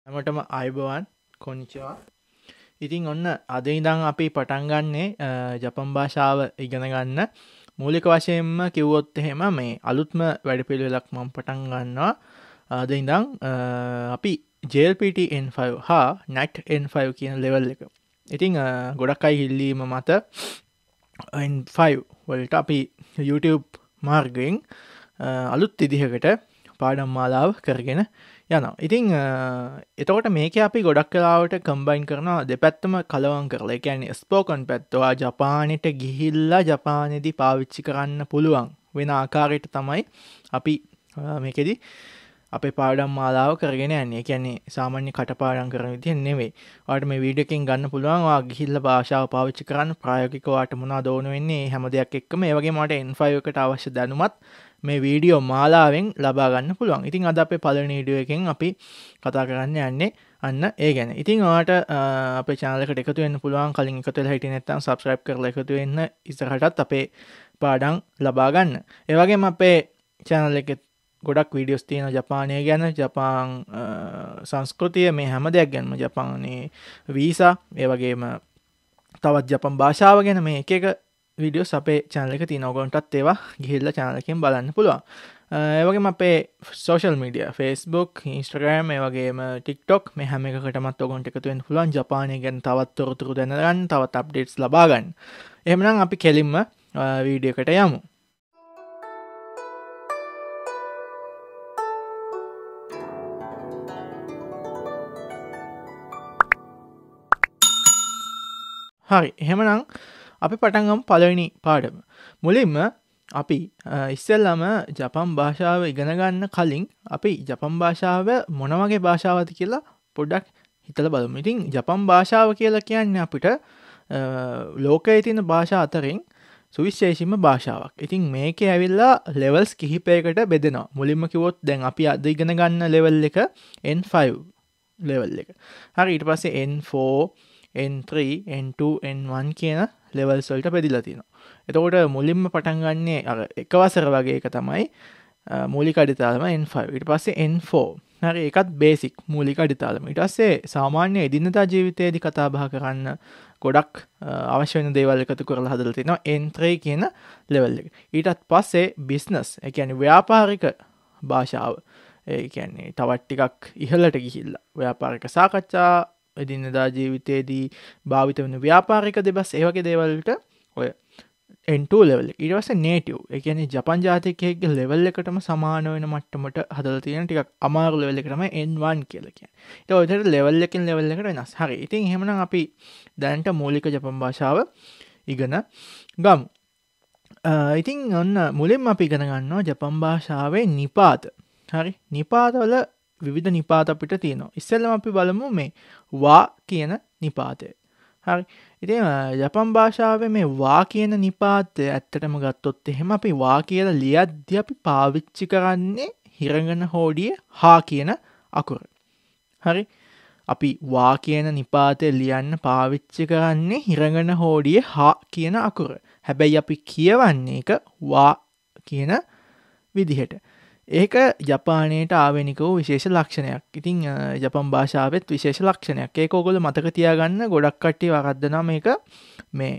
හැමෝටම අයබෝවන් කොනිචවා. ඉතින් ඔන්න අද ඉඳන් අපි පටන් ගන්නේ ජපන් භාෂාව ඉගෙන ගන්න. මූලික වශයෙන්ම කිව්වොත් එහෙම මේ අලුත්ම වැඩපිළිවෙලක් මම පටන් ගන්නවා. අද ඉඳන් අපි JLPT N5 හා NAT N5 කියන ලෙවල් එක. ඉතින් ගොඩක් අය ඉල්ලීම මත N5 වලට අපි YouTube මාර්ගයෙන් අලුත් විදිහකට පාඩම් මාලාව කරගෙන යනවා. ඉතින් එතකොට මේක අපි ගොඩක් කලාවට කම්බයින් කරනවා දෙපැත්තම කලවම් කරලා. ඒ කියන්නේ ස්පෝකන් පැත්තවා ජපානෙට ගිහිල්ලා ජපානයේදී පාවිච්චි කරන්න පුළුවන් වෙන ආකාරයට තමයි අපි මේකෙදි අපේ පාඩම් මාලාව කරගෙන යන්නේ. ඒ කියන්නේ සාමාන්‍ය කටපාඩම් කරන විදිහ නෙවෙයි. ඔයාලට මේ වීඩියෝ එකෙන් ගන්න පුළුවන් ඔයා ගිහිල්ලා භාෂාව පාවිච්චි කරන්න ප්‍රායෝගිකව ඔයාලට මොනවද ඕන වෙන්නේ හැම දෙයක් එක්කම. ඒ වගේම ඔයාලට N5 එකට අවශ්‍ය දැනුමත් මේ වීඩියෝ මාලාවෙන් ලබා ගන්න පුළුවන්. ඉතින් අද අපේ පළවෙනි වීඩියෝ එකෙන් අපි කතා කරන්න යන්නේ අන්න ඒ ගැන. ඉතින් ඔයාලට අපේ channel එකට එකතු වෙන්න පුළුවන්. කලින් එකතු වෙලා හිටියේ නැත්නම් subscribe කරලා එකතු වෙන්න. ඉස්සරහටත් අපේ පාඩම් ලබා ගන්න. ඒ වගේම අපේ channel එකේ ගොඩක් වීඩියෝස් තියෙනවා ජපානය ගැන, ජපාන් සංස්කෘතිය, මේ හැම දෙයක් ගැනම, ජපානයේ වීසා, ඒ වගේම තවත් ජපන් භාෂාව ගැන මේ එක එක වීඩියෝස් අපේ channel එකේ තියෙනවා. ඔයගොල්ලන්ටත් ඒවා ගිහිල්ලා channel එකෙන් බලන්න පුළුවන්. ඒ වගේම අපේ social media Facebook, Instagram, ඒ වගේම TikTok මේ හැම එකකටමත් ඔයගොල්ලන්ට එකතු වෙන්න පුළුවන්. ජපානය ගැන තවත් තොරතුරු දැනගන්න, තවත් updates ලබා ගන්න. එහෙමනම් අපි කෙලින්ම වීඩියෝ එකට යමු. හරි, එහෙමනම් අපි පටන් ගමු පළවෙනි පාඩම. මුලින්ම අපි ඉස්සෙල්ලාම ජපන් භාෂාව ඉගෙන ගන්න කලින් අපි ජපන් භාෂාව මොන වගේ භාෂාවක්ද කියලා පොඩ්ඩක් හිතලා බලමු. ඉතින් ජපන් භාෂාව කියලා කියන්නේ අපිට ලෝකයේ තියෙන භාෂා අතරින් සුවිශේෂීම භාෂාවක්. ඉතින් මේකේ ඇවිල්ලා levels කිහිපයකට බෙදෙනවා. මුලින්ම කිව්වොත් දැන් අපි අද ඉගෙන ගන්න level එක N5 level එක. හරි, ඊට පස්සේ N4, N3, N2, N1 කියන levels වලට බෙදලා තියෙනවා. එතකොට මුලින්ම පටන් ගන්නේ අර එක වසර වගේ එක තමයි මූලික අඩිතාලම N5. ඊට පස්සේ N4. හරි, ඒකත් basic මූලික අඩිතාලම. ඊට පස්සේ සාමාන්‍ය එදිනදා ජීවිතයේදී කතා බහ කරන්න ගොඩක් අවශ්‍ය වෙන දේවල් එකතු කරලා හදලා තියෙනවා N3 කියන level එක. ඊටත් පස්සේ business, ඒ කියන්නේ ව්‍යාපාරික භාෂාව. ඒ කියන්නේ තවත් ටිකක් ඉහළට ගිහිල්ලා ව්‍යාපාරික සාකච්ඡා, එදිනදා ජීවිතයේදී භාවිත වෙන ව්‍යාපාරික දෙබස්, ඒ වගේ දේවල් වලට ඔය N2 level එක. ඊට පස්සේ native, ඒ කියන්නේ ජපන් ජාතිකයෙක්ගේ level එකටම සමාන වෙන මට්ටමට හදලා තියෙන ටිකක් අමාරු level එක තමයි N1 කියලා කියන්නේ. ඒක ඔය විදිහට level එකකින් level එකට වෙනස්. හරි. ඉතින් එහෙමනම් අපි දැනට මූලික ජපන් භාෂාව ඉගෙන ගමු. ඉතින් ඔන්න මුලින්ම අපි ඉගෙන ගන්නවා ජපන් භාෂාවේ නිපාත. හරි. නිපාතවල විවිධ නිපාත අපිට තියෙනවා. ඉස්සෙල්ලාම අපි බලමු මේ වා කියන නිපාතය. හරි. ඉතින් ජපන් භාෂාවේ මේ වා කියන නිපාතය ඇත්තටම ගත්තොත් එහෙම අපි වා කියලා ලියද්දී අපි පාවිච්චි කරන්නේ හිරගන හෝඩියේ හා කියන අකුර. හරි. අපි වා කියන නිපාතය ලියන්න පාවිච්චි කරන්නේ හිරගන හෝඩියේ හා කියන අකුර. හැබැයි අපි කියවන්නේ ඒක වා කියන විදිහට. ඒක ජපානයට ආවෙනික වූ විශේෂ ලක්ෂණයක්. ඉතින් ජපන් භාෂාවෙත් විශේෂ ලක්ෂණයක්. ඒක ඔයගොල්ලෝ මතක තියාගන්න. ගොඩක් කට්ටිය වරද්දනවා මේක. මේ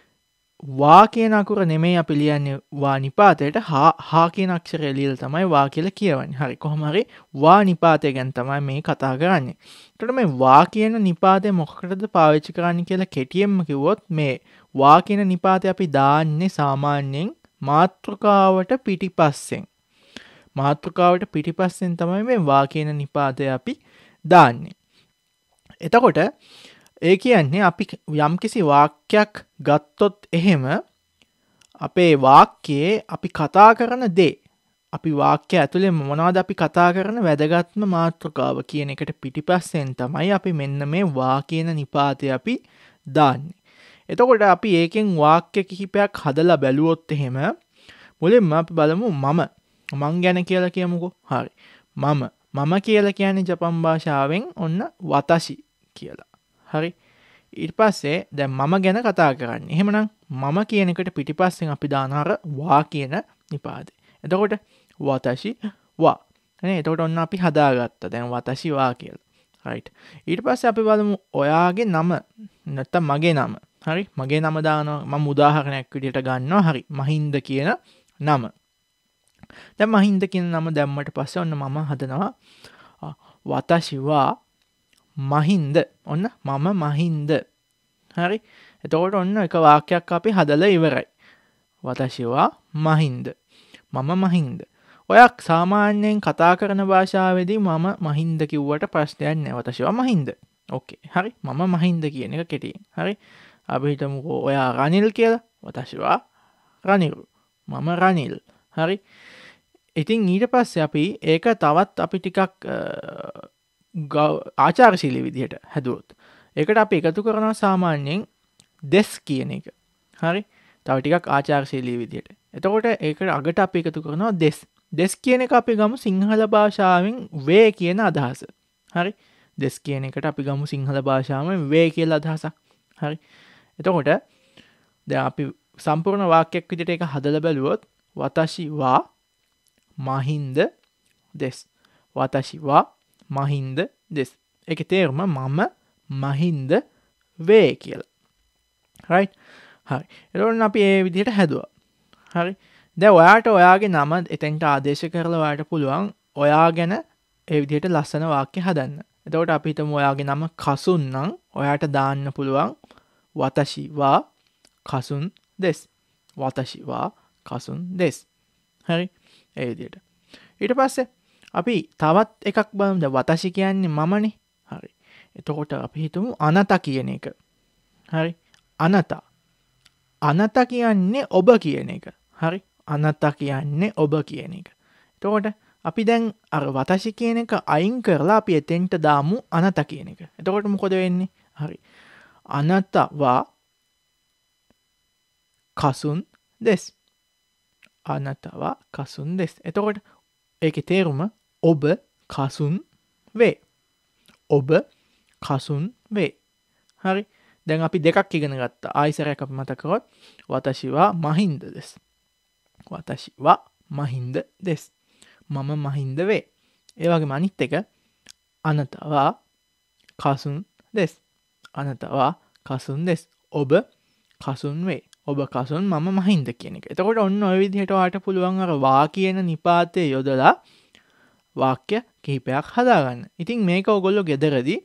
වා කියන අකුර නෙමෙයි අපි ලියන්නේ වා නිපාතයට, හා කියන අක්ෂරය ලියලා තමයි වා කියලා කියවන්නේ. හරි, කොහොම හරි වා නිපාතය ගැන තමයි මේ කතා කරන්නේ. එතකොට මේ වා කියන නිපාතය මොකකටද පාවිච්චි කරන්නේ කියලා කෙටියෙන්ම කිව්වොත් මේ වා කියන නිපාතය අපි දාන්නේ සාමාන්‍යයෙන් මාතෘකාවට පිටිපස්සෙන්. මාතෘකාවට පිටිපස්සෙන් තමයි මේ වා කියන නිපාතය අපි දාන්නේ. එතකොට ඒ කියන්නේ අපි යම්කිසි වාක්‍යයක් ගත්තොත් එහෙම අපේ වාක්‍යයේ අපි කතා කරන දේ, අපි වාක්‍ය ඇතුලේ මොනවද අපි කතා කරන වැදගත්ම මාතෘකාව කියන එකට පිටිපස්සෙන් තමයි අපි මෙන්න මේ වා කියන නිපාතය අපි දාන්නේ. එතකොට අපි ඒකෙන් වාක්‍ය කිහිපයක් හදලා බැලුවොත් එහෙම මුලින්ම අපි බලමු මං ගැන කියලා කියමුකෝ. හරි. මම කියලා කියන්නේ ජපන් භාෂාවෙන් ඔන්න වතෂි කියලා. හරි. ඊට පස්සේ දැන් මම ගැන කතා කරන්නේ. එහෙමනම් මම කියන එකට පිටිපස්සෙන් අපි දාන අර වා කියන නිපාතය. එතකොට වතෂි වා. නේ එතකොට ඔන්න අපි හදාගත්තා දැන් වතෂි වා කියලා. right ඊට පස්සේ අපි බලමු ඔයාගේ නම නැත්නම් මගේ නම හරි මගේ නම දානවා මම උදාහරණයක් විදිහට ගන්නවා හරි මහින්ද කියන නම දැන් මහින්ද කියන නම දැම්මට පස්සේ ඔන්න මම හදනවා වතෂි වා මහින්ද ඔන්න මම මහින්ද හරි එතකොට ඔන්න එක වාක්‍යයක් අපි හදලා ඉවරයි වතෂි වා මහින්ද මම මහින්ද ඔයා සාමාන්‍යයෙන් කතා කරන භාෂාවේදී මම මහින්ද කිව්වට ප්‍රශ්නයක් නැහැ වතෂි වා මහින්ද ඕකේ හරි මම මහින්ද කියන එක කෙටියෙන් හරි අපි හිතමුකෝ ඔයා රනිල් කියලා වතෂි වා රනිල් මම රනිල් හරි ඉතින් ඊට පස්සේ අපි ඒක තවත් අපි ටිකක් ආචාරශීලී විදිහට හැදුවොත් ඒකට අපි එකතු කරනවා සාමාන්‍යයෙන් දෙස් කියන එක හරි තව ටිකක් ආචාරශීලී විදිහට එතකොට ඒකට අගට අපි එකතු කරනවා දෙස් කියන එක අපි ගමු සිංහල භාෂාවෙන් වේ කියන අදහස හරි දෙස් කියන එකට අපි ගමු සිංහල භාෂාවෙන් වේ කියලා අදහසක් හරි එතකොට දැන් අපි සම්පූර්ණ වාක්‍යයක් විදිහට ඒක හදලා බැලුවොත් වතෂි වා මහින්ද දෙස් වතෂි වා මහින්ද දෙස් ඒකේ තේරුම මම මහින්ද වේ කියලා right හරි එතකොට අපි මේ විදිහට හැදුවා හරි දැන් ඔයාට ඔයාගේ නම එතෙන්ට ආදේශ කරලා ඔයාට පුළුවන් ඔයා ගැන ඒ විදිහට ලස්සන වාක්‍ය හදන්න එතකොට අපි හිතමු ඔයාගේ නම කසුන් නම් ඔයාට දාන්න පුළුවන් වතෂි වා කසුන් දෙස් වතෂි වා කසුන් දෙස් හරි ඒ විදිහට ඊට පස්සේ අපි තවත් එකක් බලමු දැන් වතෂි කියන්නේ මමනේ හරි එතකොට අපි හිතමු අනත කියන එක හරි අනත කියන්නේ ඔබ කියන එක හරි අනත කියන්නේ ඔබ කියන එක එතකොට අපි දැන් අර වතෂි කියන එක අයින් කරලා අපි එතෙන්ට දාමු අනත කියන එක එතකොට මොකද වෙන්නේ හරි අනත වා කසුන් දෙස් අනත වා කසුන් දෙස් එතකොට ඒකේ තේරුම ඔබ කසුන් වේ ඔබ කසුන් වේ හරි දැන් අපි දෙකක් ඉගෙන ගත්තා ආයිසරයක් අපි මතක කරොත් වතෂි වා මහින්ද දෙස් වතෂි වා මහින්ද දෙස් මම මහින්ද වේ ඒ වගේම අනිත් එක අනත වා කසුන් දෙස් අනත වා කසුන් දෙස් ඔබ කසුන් වේ ඔබ කසුන් මම මහින්ද කියන එක එතකොට ඔන්න ඔය විදිහට ඔයාට පුළුවන් අර වා කියන නිපාතය යොදලා වාක්‍ය කිහිපයක් හදාගන්න ඉතින් මේක ඔයගොල්ලෝ ගෙදරදී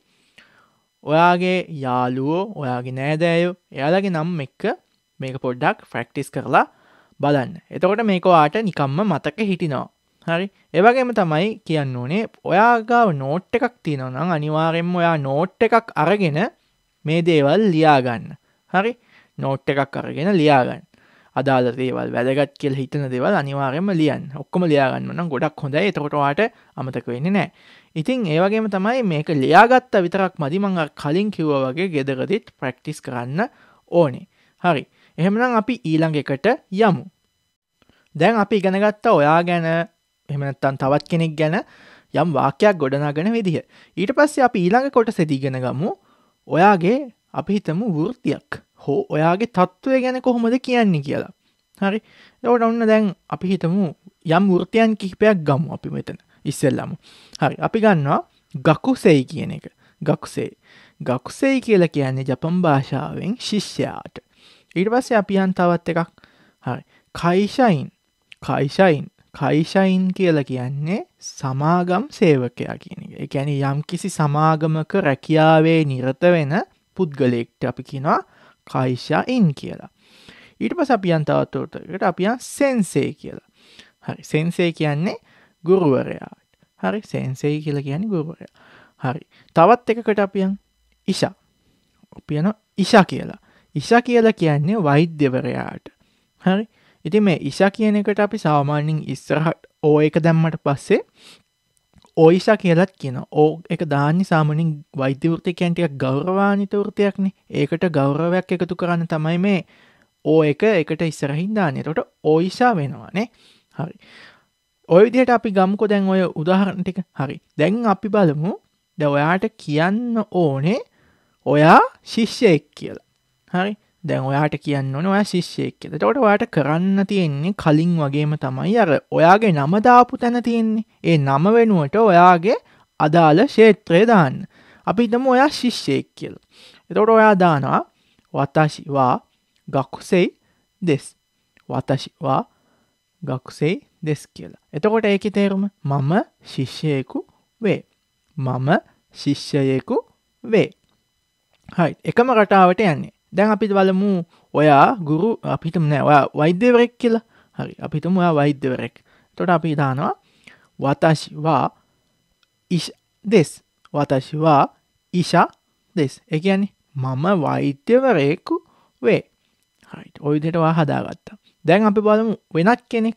ඔයාගේ යාළුවෝ ඔයාගේ නෑදෑයෝ එයාලගේ නම් එක්ක මේක පොඩ්ඩක් ප්‍රැක්ටිස් කරලා බලන්න එතකොට මේක ඔයාට නිකම්ම මතක හිටිනවා හරි ඒ වගේම තමයි කියන්න ඕනේ ඔයා ගාව නෝට් එකක් තියෙනවා නම් අනිවාර්යෙන්ම ඔයා නෝට් එකක් අරගෙන මේ දේවල් ලියා ගන්න හරි නෝට් එකක් අරගෙන ලියා ගන්න අදාළ දේවල් වැදගත් කියලා හිතන දේවල් අනිවාර්යෙන්ම ලියන්න ඔක්කොම ලියා ගන්න නම් ගොඩක් හොඳයි එතකොට ඔයාට අමතක වෙන්නේ නැහැ ඉතින් ඒ වගේම තමයි මේක ලියාගත්ත විතරක් මදි මම කලින් කිව්වා වගේ ගෙදරදිත් ප්‍රැක්ටිස් කරන්න ඕනේ හරි එහෙනම් අපි ඊළඟ එකට යමු දැන් අපි ඉගෙන ගත්තා ඔයා ගැන එහෙම නැත්නම් තවත් කෙනෙක් ගැන යම් වාක්‍යයක් ගොඩනගන විදිහ. ඊට පස්සේ අපි ඊළඟ කොටසේදී ඉගෙන ගමු ඔයාගේ අපි හිතමු වෘත්තියක් හෝ ඔයාගේ තත්ත්වය ගැන කොහොමද කියන්නේ කියලා. හරි. එතකොට ඔන්න දැන් අපි හිතමු යම් වෘත්තියන් කිහිපයක් ගමු අපි මෙතන. ඉස්සෙල්ලාම. හරි. අපි ගන්නවා ගකුසෙයි කියන එක. ගකුසෙයි. ගකුසෙයි කියලා කියන්නේ ජපන් භාෂාවෙන් ශිෂ්‍යයාට. ඊට පස්සේ අපි යන් තවත් එකක්. හරි. කයිෂයින්. කයිෂයින්. කයිෂයින් කියලා කියන්නේ සමාගම් සේවකයා කියන එක. ඒ කියන්නේ යම්කිසි සමාගමක රැකියාවේ නිරත වෙන පුද්ගලයෙක්ට අපි කියනවා කයිෂයින් කියලා. ඊට පස්සේ අපි යන් තවත් උඩට අපි යන් සෙන්සෙයි කියලා. හරි. සෙන්සෙයි කියන්නේ ගුරුවරයා. හරි. සෙන්සෙයි කියලා කියන්නේ ගුරුවරයා. හරි. තවත් එකකට අපි යන් ඉෂා. අපි යනවා ඉෂා කියලා. ඉෂා කියලා කියන්නේ වෛද්‍යවරයාට. හරි. ඉතින් මේ ඉෂා කියන එකට අපි සාමාන්‍යයෙන් ඉස්සරහට ඕ එක දැම්මට පස්සේ ඕයිෂා කියලාත් කියනවා. ඕ එක දාන්නේ සාමාන්‍යයෙන් වෛද්‍ය වෘත්තිය කියන්නේ ටිකක් ගෞරවාන්විත වෘත්තියක්නේ. ඒකට ගෞරවයක් එකතු කරන්න තමයි මේ ඕ එක එකට ඉස්සරහින් දාන්නේ. එතකොට ඕයිෂා වෙනවානේ. හරි. ඔය විදිහට අපි ගමුකෝ දැන් ඔය උදාහරණ ටික. හරි. දැන් අපි බලමු දැන් ඔයාට කියන්න ඕනේ ඔයා ශිෂ්‍යයෙක් කියලා. හරි. දැන් ඔයාට කියන්න ඕනේ ඔයා ශිෂ්‍යයෙක් කියලා. එතකොට ඔයාට කරන්න තියෙන්නේ කලින් වගේම තමයි අර ඔයාගේ නම දාපු තැන තියෙන්නේ. ඒ නම වෙනුවට ඔයාගේ අදාළ ක්ෂේත්‍රය දාන්න. අපි හිතමු ඔයා ශිෂ්‍යයෙක් කියලා. එතකොට ඔයා දානවා වතාෂි වා ගක්කුසෙයි දෙස්. වතාෂි වා ගක්කුසෙයි දෙස් කියලා. එතකොට ඒකේ තේරුම මම ශිෂ්‍යයෙකු වේ. මම ශිෂ්‍යයෙකු වේ. හරි. එකම රටාවට යන්නේ. දැන් අපි බලමු ඔයා ගුරු අපි හිතමු නෑ ඔයා වෛද්‍යවරයෙක් කියලා. හරි. අපි හිතමු ඔයා වෛද්‍යවරයෙක්. එතකොට අපි දානවා වතාෂි වා ඉෂ දෙස්. වතාෂි වා ඉෂා දෙස්. ඒ කියන්නේ මම වෛද්‍යවරයෙකු වේ. හරි. ඔය විදිහට ඔයා හදාගත්තා. දැන් අපි බලමු වෙනත් කෙනෙක්.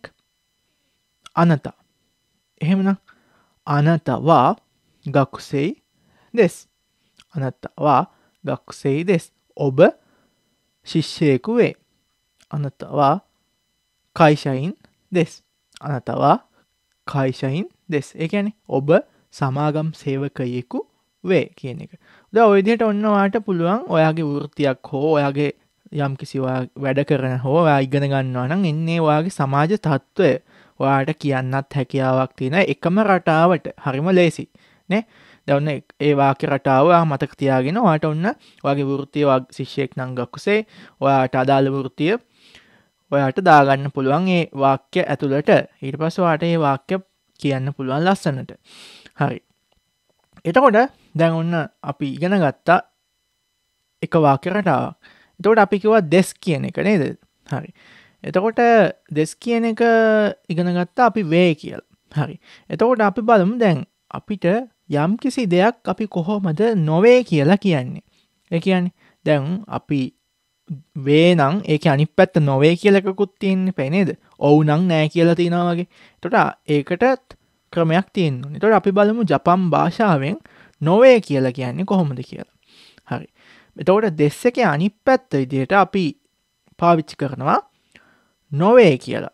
අනත. එහෙමනම් අනත වා ගක්කුසෙයි දෙස්. අනත වා ගක්කුසෙයි දෙස්. ඔබ ශිෂ්‍යයෙකු වේ. අනත වා කයිෂයින් දෙස්. අනත වා කයිෂයින් දෙස්. ඒ කියන්නේ ඔබ සමාගම් සේවකයෙකු වේ කියන එක. දැන් ඔය විදිහට ඔන්න ඔයාට පුළුවන් ඔයාගේ වෘත්තියක් හෝ ඔයාගේ යම්කිසි වැඩ කරන හෝ ඔයා ඉගෙන ගන්නවා නම් එන්නේ ඔයාගේ සමාජ තත්ත්වය ඔයාට කියන්නත් හැකියාවක් තියෙන එකම රටාවට. හරිම ලේසි නේ. දැන් ඔන්න ඒ වාක්‍ය රටාව ඔයා මතක තියාගෙන ඔයාට ඔන්න ඔයාගේ වෘත්තිය ශිෂ්‍යයෙක් නම් ගක්කුසේ ඔයාට අදාළ වෘත්තිය ඔයාට දාගන්න පුළුවන් ඒ වාක්‍ය ඇතුළට. ඊට පස්සේ ඔයාට ඒ වාක්‍ය කියන්න පුළුවන් ලස්සනට. හරි. එතකොට දැන් ඔන්න අපි ඉගෙන ගත්තා එක වාක්‍ය රටාවක්. එතකොට අපි කිව්වා දෙස් කියන එක නේද? හරි. එතකොට දෙස් කියන එක ඉගෙන ගත්තා අපි වේ කියලා. හරි. එතකොට අපි බලමු දැන් අපිට යම් කිසි දෙයක් අපි කොහොමද නොවේ කියලා කියන්නේ. ඒ කියන්නේ දැන් අපි වේ නම් ඒකේ අනිත් පැත්ත නොවේ කියලා එකකුත් තියෙන්නේ නේද? ඔව් නම් නෑ කියලා තියනවා වගේ. එතකොට ඒකටත් ක්‍රමයක් තියෙනවා. එතකොට අපි බලමු ජපන් භාෂාවෙන් නොවේ කියලා කියන්නේ කොහොමද කියලා. හරි. එතකොට දෙස් එකේ අනිත් පැත්ත විදිහට අපි පාවිච්චි කරනවා නොවේ කියලා.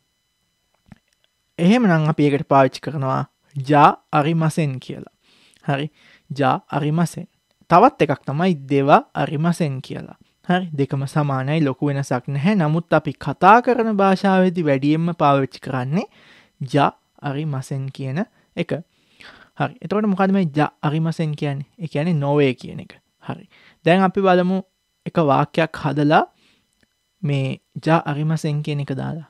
එහෙමනම් අපි ඒකට පාවිච්චි කරනවා ජා අරිමසෙන් කියලා. හරි. ජා අරිමසෙන්. තවත් එකක් තමයි දෙවා අරිමසෙන් කියලා. හරි. දෙකම සමානයි, ලොකු වෙනසක් නැහැ. නමුත් අපි කතා කරන භාෂාවේදී වැඩියෙන්ම පාවිච්චි කරන්නේ ජා අරිමසෙන් කියන එක. හරි. එතකොට මොකද්ද මේ ජා අරිමසෙන් කියන්නේ? ඒ කියන්නේ නොවේ කියන එක. හරි. දැන් අපි බලමු එක වාක්‍යයක් හදලා මේ ජා අරිමසෙන් කියන එක දාලා.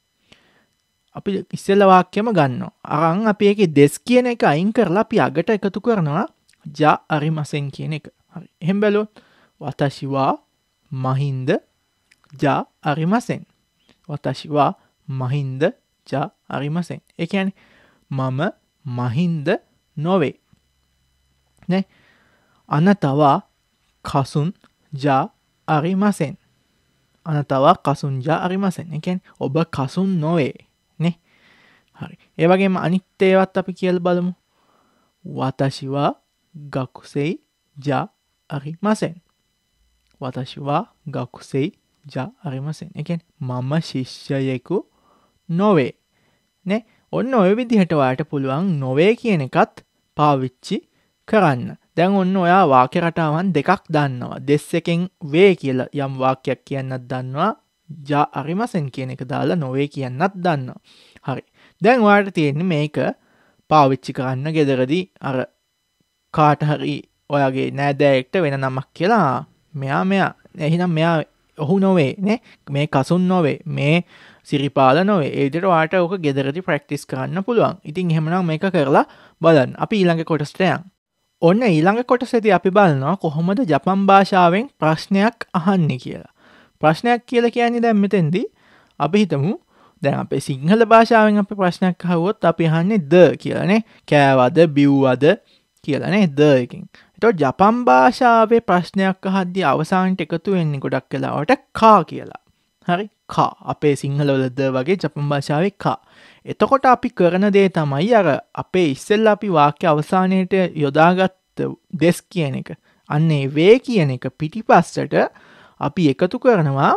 අපි ඉස්සෙල්ලා වාක්‍යම ගන්නවා. අරන් අපි ඒකේ දෙස් කියන එක අයින් කරලා අපි අගට එකතු කරනවා ජා අරිමසෙන් කියන එක. හරි. එහෙන් බැලුවොත් වතාෂි වා මහින්ද ජා අරිමසෙන්. වතාෂි වා මහින්ද ජා අරිමසෙන්. ඒ කියන්නේ මම මහින්ද නොවේ. නේ? අනතවා කසුන් ජා අරිමසෙන්. අනතවා කසුන් ජා අරිමසෙන්. ඒ කියන්නේ ඔබ කසුන් නොවේ. නේ? හරි. ඒ වගේම අනිත් ඒවාත් අපි කියලා බලමු. වතාෂි වා ගක්කුසෙයි ජා අරිමසෙන්. වතාෂි වා ගක්කුසෙයි ජා අරිමසෙන්. ඒ කියන්නේ මම ශිෂ්‍යයෙකු නොවේ. නේ? ඔන්න ඔය විදිහට ඔයාට පුළුවන් නොවේ කියන එකත් පාවිච්චි කරන්න. දැන් ඔන්න ඔයා වාක්‍ය රටාවන් දෙකක් දන්නවා. දෙස් එකෙන් වේ කියලා යම් වාක්‍යයක් කියන්නත් දන්නවා. ජා අරිමසෙන් කියන එක දාලා නොවේ කියන්නත් දන්නවා. හරි. දැන් ඔයාට තියෙන්නේ මේක පාවිච්චි කරන්න ගෙදරදී අර කාට හරි ඔයාගේ නෑදෑයෙක්ට වෙන නමක් කියලා මෙයා එහෙනම් මෙයා ඔහු නොවේ නේ. මේ කසුන් නොවේ. මේ සිරිපාල නොවේ. ඒ විදිහට ඔයාට ඕක ගෙදරදී ප්‍රැක්ටිස් කරන්න පුළුවන්. ඉතින් එහෙමනම් මේක කරලා බලන්න. අපි ඊළඟ කොටසට යමු. ඔන්න ඊළඟ කොටසේදී අපි බලනවා කොහොමද ජපන් භාෂාවෙන් ප්‍රශ්නයක් අහන්නේ කියලා. ප්‍රශ්නයක් කියලා කියන්නේ දැන් මෙතෙන්දී අපි හිතමු දැන් අපේ සිංහල භාෂාවෙන් අපි ප්‍රශ්නයක් අහුවොත් අපි අහන්නේ ද කියලා නේ. කෑවද බිව්වද කියලා නේ ද එකෙන්. ඒතකොට ජපන් භාෂාවේ ප්‍රශ්නයක් අහද්දී අවසානට එකතු වෙන්නේ ගොඩක් වෙලාවට කා කියලා. හරි? කා. අපේ සිංහල වල ද වගේ ජපන් භාෂාවේ කා. එතකොට අපි කරන දේ තමයි අර අපේ ඉස්සෙල්ලා අපි වාක්‍ය අවසානයේට යොදාගත්ත දෙස් කියන එක. අන්නේ වේ කියන එක පිටිපස්සට අපි එකතු කරනවා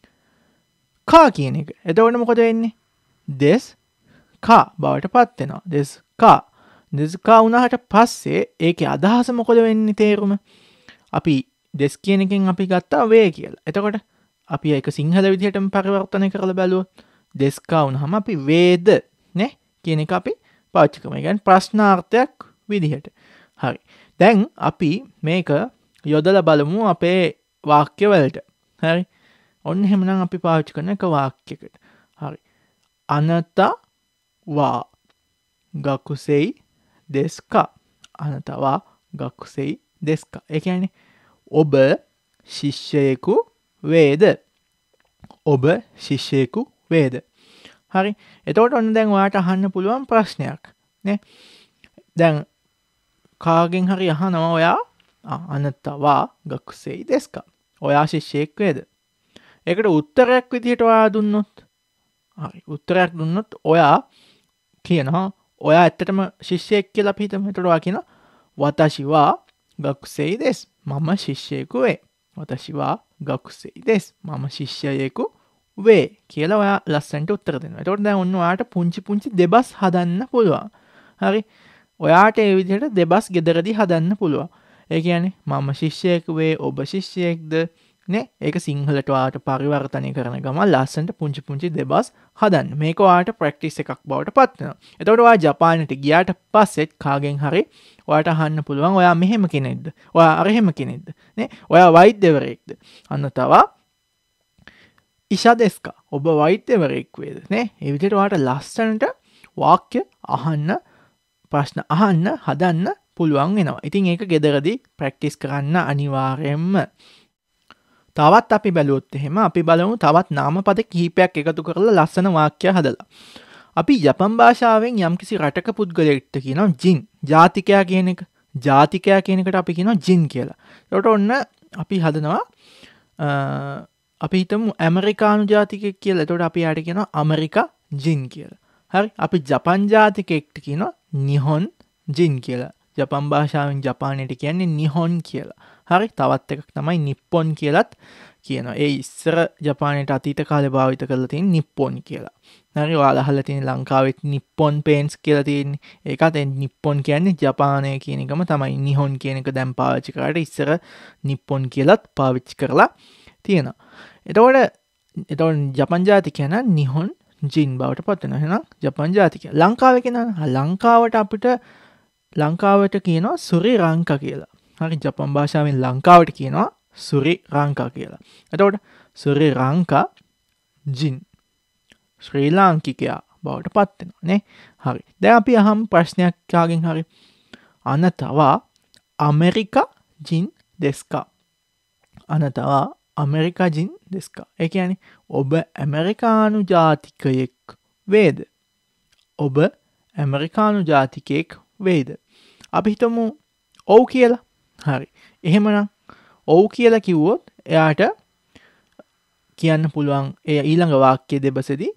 කා කියන එක. එතකොට මොකද වෙන්නේ? දෙස් කා බවට පත් වෙනවා. දෙස් කා. දෙස් කා වුණාට පස්සේ ඒකේ අදහස මොකද වෙන්නේ තේරුම? අපි දෙස් කියන එකෙන් අපි ගත්තා වේ කියලා. එතකොට අපි ඒක සිංහල විදිහටම පරිවර්තනය කරලා බැලුවොත් දෙස් කා වුණාම අපි වේද නේ කියන එක අපි පාවිච්චි කරමු. ඒ කියන්නේ ප්‍රශ්නාර්ථයක් විදිහට. හරි. දැන් අපි මේක යොදලා බලමු අපේ වාක්‍යවලට. හරි. ඔන්න එහෙමනම් අපි පාවිච්චි කරන එක වාක්‍යයකට. හරි. අනතා වා ගකුසෙයි දෙස්කා. අනතා වා ගකුසෙයි දෙස්කා. ඒ කියන්නේ ඔබ ශිෂ්‍යයෙකු වේද? ඔබ ශිෂ්‍යයෙකු වේද? හරි. එතකොට ඔන්න දැන් ඔයාට අහන්න පුළුවන් ප්‍රශ්නයක් නේ. දැන් කාගෙන් හරි අහනවා ඔයා අනතවා ගකුසෙයි දෙස්කා. ඔයා ශිෂ්‍යයෙක් වේද? ඒකට උත්තරයක් විදිහට ඔයා දුන්නොත් හරි උත්තරයක් දුන්නොත් ඔයා කියනවා ඔයා ඇත්තටම ශිෂ්‍යයෙක් කියලා අපි හිතමු. එතකොට ඔයා කියනවා වතෂි වා ගකුසෙයි දෙස්. මම ශිෂ්‍යයෙකු වේ. වතෂි වා ගකුසෙයි දෙස්. මම ශිෂ්‍යයෙකු වේ කියලා ඔයා ලස්සනට උත්තර දෙනවා. එතකොට දැන් ඔන්න ඔයාට පුංචි දෙබස් හදන්න පුළුවන්. හරි. ඔයාට ඒ විදිහට දෙබස් ගෙදරදී හදන්න පුළුවන්. ඒ කියන්නේ මම ශිෂ්‍යයෙකු වේ ඔබ ශිෂ්‍යයෙක්ද නේ. ඒක සිංහලට ඔයාට පරිවර්තනය කරන ගමන් ලස්සනට පුංචි දෙබස් හදන්න. මේක ඔයාට ප්‍රැක්ටිස් එකක් බවට පත් වෙනවා. එතකොට ඔයා ජපානයට ගියාට පස්සෙත් කාගෙන් හරි ඔයාට අහන්න පුළුවන් ඔයා මෙහෙම කෙනෙක්ද? ඔයා අර එහෙම කෙනෙක්ද? නේ. ඔයා වෛද්‍යවරයෙක්ද? අන්න තව ඉෂා දෙස්කා. ඔබ වෛද්‍යවරයෙක් වේද? නේ. ඒ විදිහට ඔයාට ලස්සනට වාක්‍ය අහන්න ප්‍රශ්න අහන්න හදන්න පුළුවන් වෙනවා. ඉතින් ඒක ගෙදරදී ප්‍රැක්ටිස් කරන්න අනිවාර්යයෙන්ම. තවත් අපි බැලුවොත් එහෙම අපි බලමු තවත් නාමපද කිහිපයක් එකතු කරලා ලස්සන වාක්‍ය හදලා. අපි ජපන් භාෂාවෙන් යම්කිසි රටක පුද්ගලයෙක්ට කියනවා ජින්. ජාතිකයා කියන එක. ජාතිකයා කියන එකට අපි කියනවා ජින් කියලා. ඒකට ඔන්න අපි හදනවා අපි හිතමු ඇමරිකානු ජාතිකයෙක් කියලා. එතකොට අපි යාට කියනවා ඇමරිකා ජින් කියලා. හරි. අපි ජපන් ජාතිකයෙක්ට කියනවා නිහොන් ජින් කියලා. ජපන් භාෂාවෙන් ජපානයට කියන්නේ නිහොන් කියලා. හරි. තවත් එකක් තමයි නිප්පොන් කියලත් කියනවා. ඒ ඉස්සර ජපානයට අතීත කාලේ භාවිත කරලා තියෙන නිප්පොන් කියලා. හරි. ඔයාලා අහලා තියෙන ලංකාවෙත් නිප්පොන් පේන්ට්ස් කියලා තියෙන්නේ. ඒකත් නිප්පොන් කියන්නේ ජපානය කියන එකම තමයි. නිහොන් කියන එක දැන් පාවිච්චි කරාට ඉස්සර නිප්පොන් කියලත් පාවිච්චි කරලා තියෙනවා. එතකොට ජපන් ජාතිකයන නිහොන් ජින් බවට පත් වෙනවා. එහෙනම් ජපන් ජාතිකයා. ලංකාවේ කෙනා ලංකාවට අපිට ලංකාවට කියනවා සුරි රංක කියලා. හරි. ජපන් භාෂාවෙන් ලංකාවට කියනවා සුරි රංක කියලා. එතකොට සුරි රංක ජින් ශ්‍රී ලාංකිකයා බවට පත් වෙනවා නේ. හරි. දැන් අපි අහමු ප්‍රශ්නයක් කාගෙන් හරි. අනතවා ඇමරිකා ජින් දෙස්කා. අනතවා ඇමරිකා ජින් දෙස්කා. ඒ කියන්නේ ඔබ ඇමරිකානු ජාතිකයෙක් වේද? ඔබ ඇමරිකානු ජාතිකයෙක් වේද? අපි හිතමු ඔව් කියලා. හරි. එහෙමනම් ඔව් කියලා කිව්වොත් එයාට කියන්න පුළුවන් ඒ ඊළඟ වාක්‍ය දෙබසදී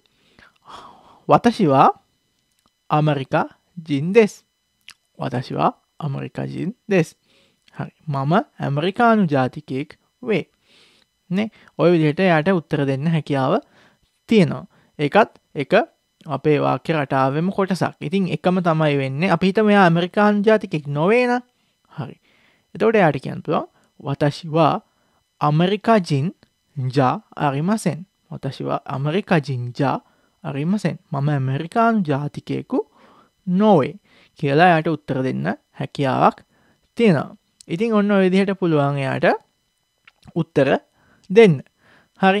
වතෂි වා ඇමරිකා ජින් දෙස්. වතෂි වා ඇමරිකා ජින් දෙස්. හරි. මම ඇමරිකානු ජාතිකයෙක් වේ. නේ. ඔය විදිහට එයාට උත්තර දෙන්න හැකියාව තියෙනවා. ඒකත් එක අපේ වාක්‍ය රටාවෙම කොටසක්. ඉතින් එකම තමයි වෙන්නේ. අපි හිතමු එයා ඇමරිකානු ජාතිකයෙක් නොවේ නම්. හරි. එතකොට එයාට කියන්න පුළුවන් වතෂි වා ඇමරිකා ජින් ජා අරිමසෙන්. වතෂි වා ඇමරිකා ජින් ජා අරිමසෙන්. මම ඇමරිකානු ජාතිකයෙකු නොවේ කියලා එයාට උත්තර දෙන්න හැකියාවක් තියෙනවා. ඉතින් ඔන්න ඔය විදිහට පුළුවන් එයාට උත්තර දෙන්න. හරි.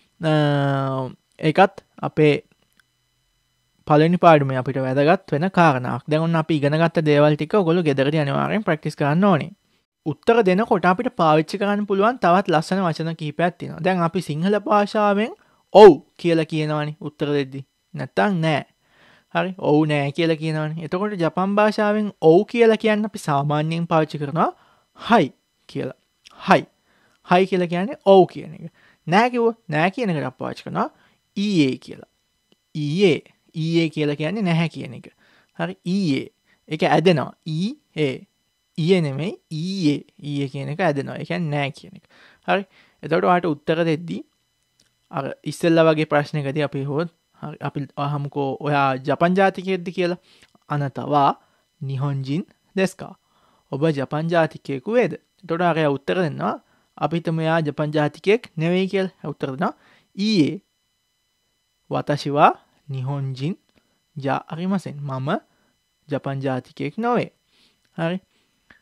ඒකත් අපේ පළවෙනි පාඩමේ අපිට වැදගත් වෙන කාරණාවක්. දැන් ඔන්න අපි ඉගෙන ගත්ත දේවල් ටික ඔයගොල්ලෝ ගෙදරදී අනිවාර්යෙන් ප්‍රැක්ටිස් කරන්න ඕනේ. උත්තර දෙනකොට අපිට පාවිච්චි කරන්න පුළුවන් තවත් ලස්සන වචන කිහිපයක් තියෙනවා. දැන් අපි සිංහල භාෂාවෙන් ඔව් කියලා කියනවනේ උත්තර දෙද්දි. නැත්තම් නෑ. හරි. ඔව් නෑ කියලා කියනවනේ. එතකොට ජපන් භාෂාවෙන් ඔව් කියලා කියන්න අපි සාමාන්‍යයෙන් පාවිච්චි කරනවා හයි කියලා. හයි. හයි කියලා කියන්නේ ඔව් කියන එක. නෑ කිව්වොත් නෑ කියන එකට අපි පාවිච්චි කරනවා ඊයේ කියලා. ඊයේ කියලා කියන්නේ නැහැ කියන එක. හරි. ඊයේ. ඒක ඇදෙනවා. ඊයේ. ඊයේ නෙමෙයි ඊයේ. ඊයේ කියන එක ඇදෙනවා. ඒ කියන්නේ නෑ කියන එක. හරි. එතකොට ඔයාලට උත්තර දෙද්දී අර ඉස්සෙල්ලා වගේ ප්‍රශ්නයකදී අපි හොත් හරි අපි අහමුකෝ ඔයා ජපන් ජාතිකයෙක්ද කියලා. අනතවා නිහොන්ජින් දෙස්කා. ඔබ ජපන් ජාතිකයෙකු වේද? එතකොට අර උත්තර දෙනවා අපි හිතමු එයා ජපන් ජාතිකයෙක් නෙවෙයි කියලා. උත්තර දෙනවා ඊයේ වතෂි වා නිහොන්ජින් ජා අරිමසෙන්. මම ජපන් ජාතිකයෙක් නොවේ. හරි.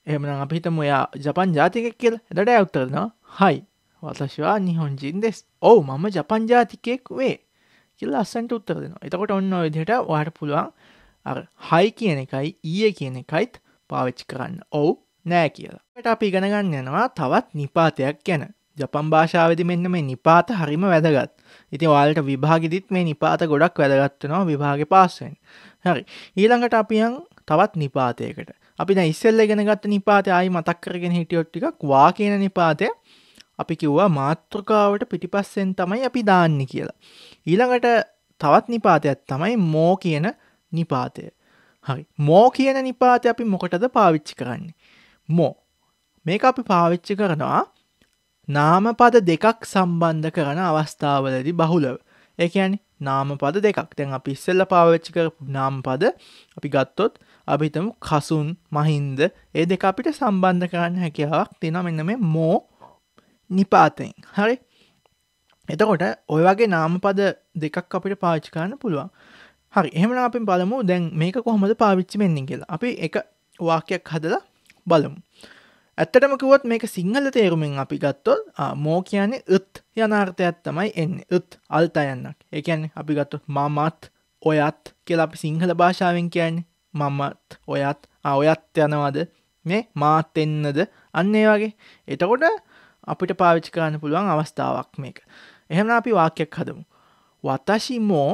එහෙමනම් අපි හිතමු එයා ජපන් ජාතිකයෙක් කියලා. එතකොට එයා උත්තර දෙනවා හයි වතෂි වා නිහොන්ජින් දෙස්. ඔව් මම ජපන් ජාතිකයෙක් වේ කියලා ලස්සනට උත්තර දෙනවා. එතකොට ඔන්න ඔය විදිහට ඔයාලට පුළුවන් අර හයි කියන එකයි ඊයේ කියන එකයිත් පාවිච්චි කරන්න. ඔව් නෑ කියලා. ඊට අපි ඉගෙන ගන්න යනවා තවත් නිපාතයක් ගැන. ජපන් භාෂාවේදී මෙන්න මේ නිපාත හරිම වැදගත්. ඉතින් ඔයාලට විභාගෙදිත් මේ නිපාත ගොඩක් වැදගත් වෙනවා විභාගේ පාස් වෙන්න. හරි. ඊළඟට අපි යන් තවත් නිපාතයකට. අපි දැන් ඉස්සෙල්ලා ඉගෙන ගත්ත නිපාතය ආයි මතක් කරගෙන හිටියොත් ටිකක් වා කියන නිපාතය අපි කිව්වා මාතෘකාවට පිටිපස්සෙන් තමයි අපි දාන්නේ කියලා. ඊළඟට තවත් නිපාතයක් තමයි මෝ කියන නිපාතය. හරි. මෝ කියන නිපාතය අපි මොකටද පාවිච්චි කරන්නේ? මෝ. මේක අපි පාවිච්චි කරනවා නාමපද දෙකක් සම්බන්ධ කරන අවස්ථාවලදී බහුලව. ඒ කියන්නේ නාමපද දෙකක්. දැන් අපි ඉස්සෙල්ලා පාවිච්චි කරපු නාමපද අපි ගත්තොත් අපි හිතමු කසුන්, මහින්ද ඒ දෙක අපිට සම්බන්ධ කරන්න හැකියාවක් තියෙනවා මෙන්න මේ මෝ නිපාතෙන්. හරි. එතකොට ඔය වගේ නාමපද දෙකක් අපිට පාවිච්චි කරන්න පුළුවන්. හරි. එහෙනම් අපි බලමු දැන් මේක කොහොමද පාවිච්චි වෙන්නේ කියලා. අපි එක වාක්‍යයක් හදලා බලමු. ඇත්තටම කිව්වොත් මේක සිංහල තේරුමෙන් අපි ගත්තොත් මෝ කියන්නේ උත් යන අර්ථයක් තමයි එන්නේ. උත් අල්තයන්නක්. ඒ කියන්නේ අපි ගත්තොත් මමත් ඔයත් කියලා අපි සිංහල භාෂාවෙන් කියන්නේ. මමත් ඔයත් ඔයත් යනවද මේ මාත් එන්නද අන්න ඒ වගේ. එතකොට අපිට පාවිච්චි කරන්න පුළුවන් අවස්ථාවක් මේක. එහෙනම් අපි වාක්‍යයක් හදමු. වතෂි මෝ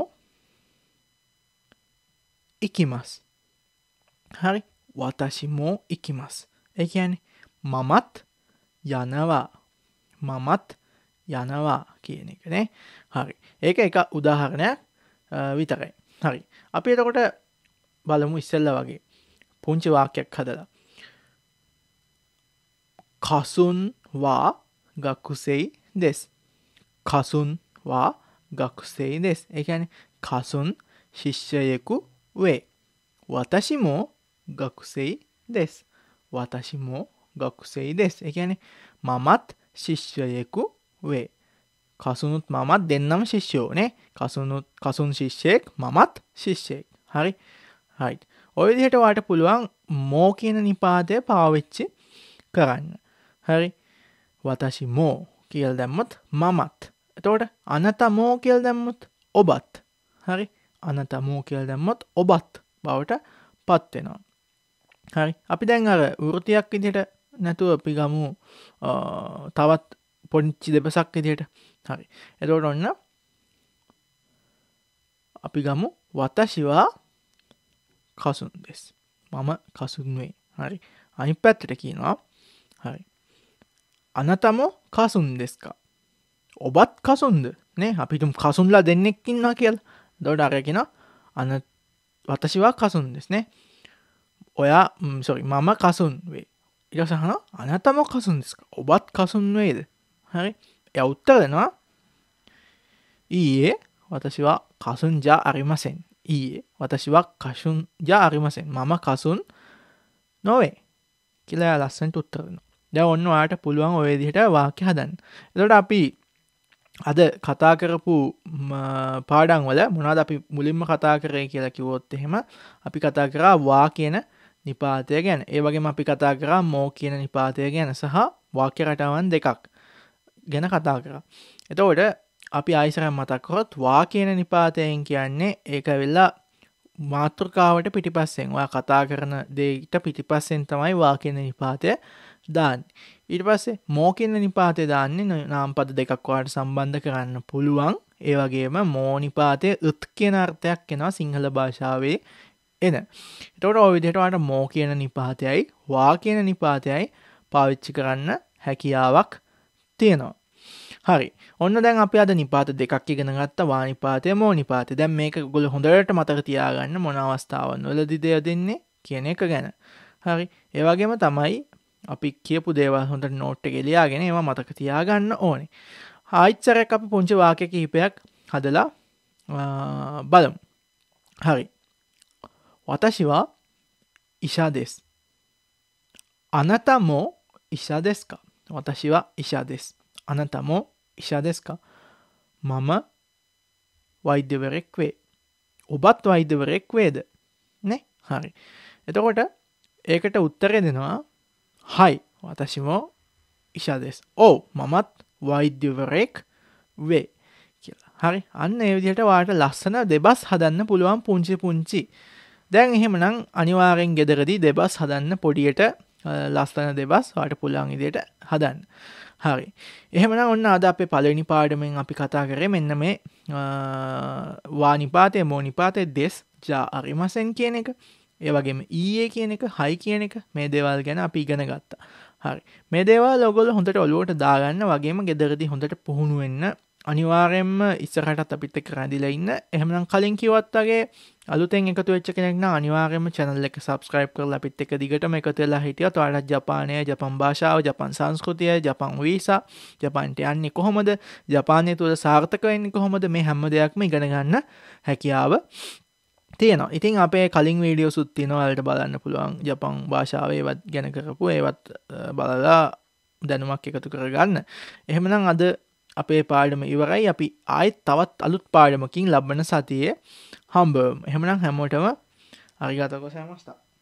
ඉකිමස්. හරි. වතෂි මෝ ඉකිමස්. ඒ කියන්නේ මමත් යනවා. මමත් යනවා කියන එක නේ. හරි. ඒක එක උදාහරණයක් විතරයි. හරි. අපි එතකොට බලමු ඉස්සෙල්ලා වගේ පුංචි වාක්‍යයක් හදලා. කසුන් වා ගකුසෙයි දෙස්. කසුන් වා ගකුසෙයි දෙස්. ඒ කියන්නේ කසුන් ශිෂ්‍යයෙකු වේ. වතෂි මෝ ගකුසෙයි දෙස්. වතෂි මෝ ගකුසෙයි දෙස්. ඒ කියන්නේ මමත් ශිෂ්‍යයෙකු වේ. කසුනුත් මමත් දෙන්නම ශිෂ්‍යෝ නේ. කසුන් ශිෂ්‍යයෙක් මමත් ශිෂ්‍යයෙක්. හරි. right. ඔය විදිහට ඔයාලට පුළුවන් මෝ කියන නිපාතය පාවිච්චි කරන්න. හරි. වතෂි මෝ කියලා දැම්මොත් මමත්. එතකොට අනතමෝ කියලා දැම්මොත් ඔබත්. හරි. අනතමෝ කියලා දැම්මොත් ඔබත් බවට පත් වෙනවා. හරි. අපි දැන් අර වෘතියක් විදිහට නැතුව අපි ගමු තවත් පොඩි දෙපසක් විදිහට. හරි. එතකොට ඔන්න අපි ගමු වතෂි වා කසුන් දෙස්. මම කසුන් වේ. හරි. අනිත් පැත්තට කියනවා. හරි. අනතමෝ කසුන් දෙස්කා. ඔබත් කසුන්ද? නේ අපි තුම් කසුන්ලා දෙන්නෙක් ඉන්නවා කියලා. එතකොට අර කියනවා වතෂි වා කසුන් දෙස් නේ. ඔයා මම කසුන් වේ. ඊට පස්සේ අහනවා අනතමෝ කසුන් දෙස්කා. ඔබත් කසුන් වේද? හරි. එයා උත්තර දෙනවා ඊයේ වතෂි වා කසුන් ජා අරිමසෙන්. ඊයේ වතෂි වා කසුන් ජා අරිමසෙන්. මම කසුන් නොවේ කියලා එයා ලස්සනට උත්තර දෙනවා. දැන් ඔන්න ඔයාලට පුළුවන් ඔය විදිහට වාක්‍ය හදන්න. එතකොට අපි අද කතා කරපු පාඩම් වල මොනවද අපි මුලින්ම කතා කරේ කියලා කිව්වොත් එහෙම අපි කතා කරා වා කියන නිපාතය ගැන. ඒ වගේම අපි කතා කරා මෝ කියන නිපාතය ගැන සහ වාක්‍ය රටාවන් දෙකක් ගැන කතා කරා. එතකොට අපි ආයෙසරක් මතක් කරොත් වා කියන නිපාතයෙන් කියන්නේ ඒක වෙලා මාතෘකාවට පිටිපස්සෙන් ඔයා කතා කරන දෙයට පිටිපස්සෙන් තමයි වා කියන නිපාතය දාන්නේ. ඊට පස්සේ මෝ කියන නිපාතය දාන්නේ නාමපද දෙකක් ඔයාලට සම්බන්ධ කරන්න පුළුවන්. ඒ වගේම මෝ නිපාතයේ උත් කියන අර්ථයක් එනවා සිංහල භාෂාවේ එන. එතකොට ඔය විදිහට ඔයාලට මෝ කියන නිපාතයයි වා කියන නිපාතයයි පාවිච්චි කරන්න හැකියාවක් තියෙනවා. හරි. ඔන්න දැන් අපි අද නිපාත දෙකක් ඉගෙන ගත්තා. වා නිපාතය මෝ නිපාතය. දැන් මේක ඔයගොල්ලෝ හොඳට මතක තියාගන්න මොන අවස්ථාවන් වලදීද දෙන්නේ කියන එක ගැන. හරි. ඒ වගේම තමයි අපි කියපු දේවල් හොඳට නෝට් එකේ ලියාගෙන ඒවා මතක තියාගන්න ඕනේ. ආයිත්තරයක් අපි පුංචි වාක්‍ය කිහිපයක් හදලා බලමු. හරි. වතෂි වා ඉෂා දෙස්. අනතමෝ ඉෂා දෙස්කා. වතෂි වා ඉෂා දෙස්. අනතමෝ ඉෂා දෙස්කා. මම වෛද්‍යවරයෙක් වේ. ඔබත් වෛද්‍යවරයෙක් වේද? නේ? හරි. එතකොට ඒකට උත්තරය දෙනවා はい私も医者です。ඔව් මමත් වෛද්‍යවරයෙක් වේ කියලා. හරි අන්න ඒ විදිහට වාට ලස්සන දෙබස් හදන්න පුළුවන් පුංචි. දැන් එහෙමනම් අනිවාර්යෙන් ගෙදරදී දෙබස් හදන්න පොඩියට ලස්සන දෙබස් වාට පුළුවන් විදිහට හදන්න. හරි. එහෙමනම් ඔන්න අද අපේ පළවෙනි පාඩමෙන් අපි කතා කරේ මෙන්න මේ වා නිපාතය මෝ නිපාතය දෙස් ජා අරිමසෙන් කියන එක. ඒ වගේම ඊයේ කියන එක හයි කියන එක මේ දේවල් ගැන අපි ඉගෙන ගත්තා. හරි. මේ දේවල් ඔයගොල්ලෝ හොඳට ඔලුවට දාගන්න වගේම ගෙදරදී හොඳට පුහුණු වෙන්න අනිවාර්යෙන්ම ඉස්සරහටත් අපිත් එක්ක රැඳිලා ඉන්න. එහෙමනම් කලින් කිව්වත් වගේ අලුතෙන් එකතු වෙච්ච කෙනෙක් නම් අනිවාර්යෙන්ම channel එක subscribe කරලා අපිත් එක්ක දිගටම එකතු වෙලා හිටියොත් ඔයාලට ජපානය, ජපන් භාෂාව, ජපන් සංස්කෘතිය, ජපන් වීසා, ජපාන්ට යන්නේ කොහොමද, ජපානය තුල සාර්ථක වෙන්නේ කොහොමද මේ හැම දෙයක්ම ඉගෙන ගන්න හැකියාව තියෙනවා. ඉතින් අපේ කලින් වීඩියෝසුත් තියෙනවා ඔයාලට බලන්න පුළුවන් ජපන් භාෂාව ඒවත් ගැන කරපු ඒවත් බලලා දැනුමක් එකතු කරගන්න. එහෙමනම් අද අපේ පාඩම ඉවරයි. අපි ආයෙත් තවත් අලුත් පාඩමකින් ලබන සතියේ හම්බවෙමු. එහෙමනම් හැමෝටම අරිගාතෝ ගොසයිමාස්තා.